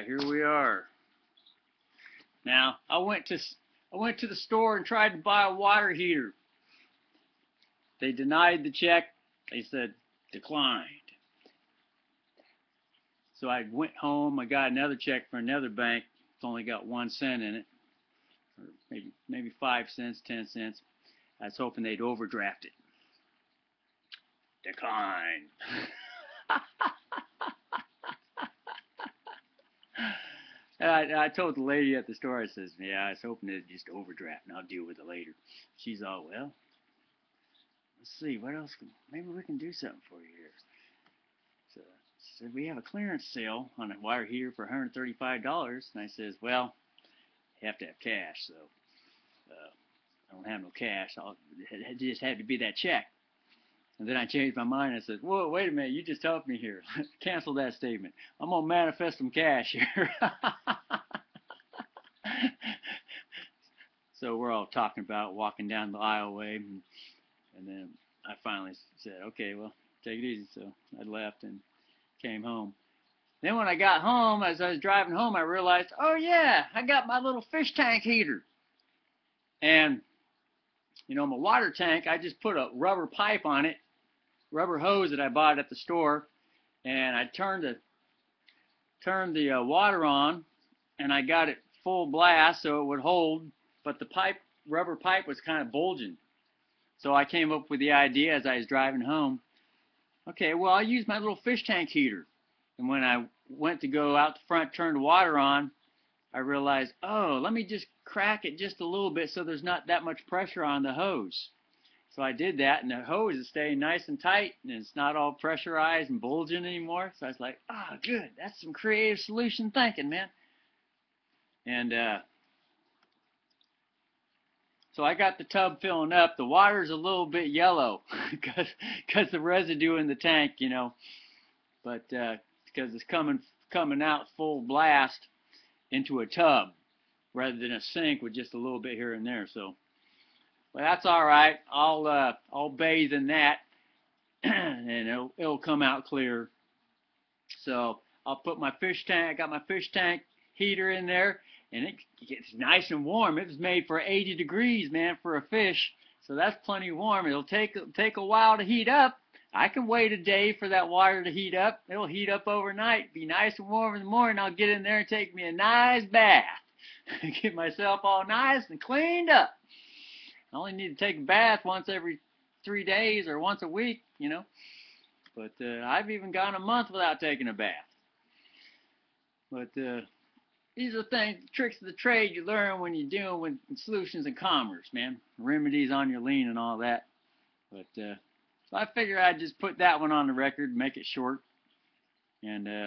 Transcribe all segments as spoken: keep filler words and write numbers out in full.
right, here we are. Now, I went to I went to the store and tried to buy a water heater. They denied the check. They said declined. So I went home. I got another check for another bank. It's only got one cent in it, or maybe maybe five cents, ten cents. I was hoping they'd overdraft it. Decline. And I, I told the lady at the store, I says, yeah, I was hoping they'd just overdraft and I'll deal with it later. She's all, well, let's see, what else? Can, maybe we can do something for you here. So she said, we have a clearance sale on a water heater for one hundred thirty-five dollars. And I says, well, you have to have cash, so uh, I don't have no cash. I'll, it just had to be that check. And then I changed my mind. I said, whoa, wait a minute, you just helped me here. Cancel that statement. I'm going to manifest some cash here. So we're all talking about walking down the aisleway. And, and then I finally said, okay, well, take it easy. So I left and came home. Then when I got home, as I was driving home, I realized, oh, yeah, I got my little fish tank heater. And, you know, my water tank, I just put a rubber pipe on it. Rubber hose that I bought at the store, and I turned the turned the uh, water on, and I got it full blast so it would hold, but the pipe rubber pipe was kind of bulging. So I came up with the idea as I was driving home, okay, well, I'll use my little fish tank heater. And when I went to go out the front, turn the water on, I realized, oh, let me just crack it just a little bit so there's not that much pressure on the hose. So I did that, and the hose is staying nice and tight, and it's not all pressurized and bulging anymore. So I was like, ah, oh, good. That's some creative solution thinking, man. And uh, so I got the tub filling up. The water's a little bit yellow because because the residue in the tank, you know. But uh, because it's coming coming out full blast into a tub rather than a sink with just a little bit here and there. So. Well, that's all right. I'll uh, I'll bathe in that, and it'll it'll come out clear. So I'll put my fish tank. I got my fish tank heater in there, and it gets nice and warm. It was made for eighty degrees, man, for a fish. So that's plenty warm. It'll take take a while to heat up. I can wait a day for that water to heat up. It'll heat up overnight, be nice and warm in the morning. I'll get in there and take me a nice bath, get myself all nice and cleaned up. I only need to take a bath once every three days or once a week, you know. But uh, I've even gone a month without taking a bath. But uh, these are things, tricks of the trade you learn when you're dealing with solutions in commerce, man. Remedies on your lien and all that. But uh, so I figured I'd just put that one on the record, make it short. And uh,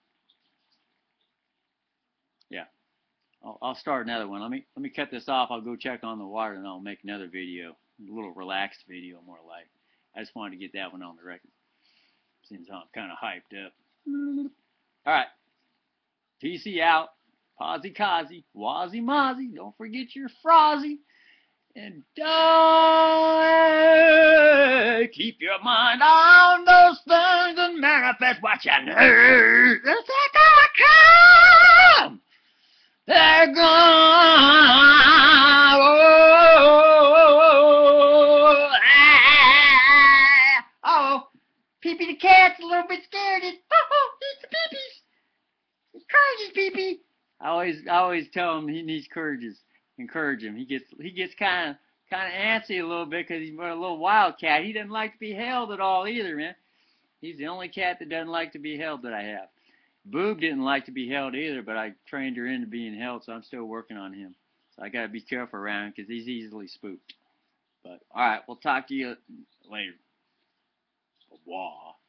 yeah. I'll, I'll start another one. Let me let me cut this off. I'll go check on the water, and I'll make another video, a little relaxed video, more like. I just wanted to get that one on the record, since I'm kind of hyped up. All right, P C out, Posy Kazi, Wazzy Mozzie. Don't forget your Frozzy, and don't keep your mind on those things and manifest what you know. They're gonna come. They're gone. Oh, ah, oh, Pee-Pee the cat's a little bit scared. It's, oh, it's the Pee-Pees. Encourages Pee-Pee. I always, I always tell him he needs courages. Encourage him. He gets, he gets kind of, kind of antsy a little bit because he's a little wild cat. He doesn't like to be held at all either, man. He's the only cat that doesn't like to be held that I have. Boob didn't like to be held either, but I trained her into being held, so I'm still working on him. So I got to be careful around him because he's easily spooked. But, all right, we'll talk to you later. Au revoir.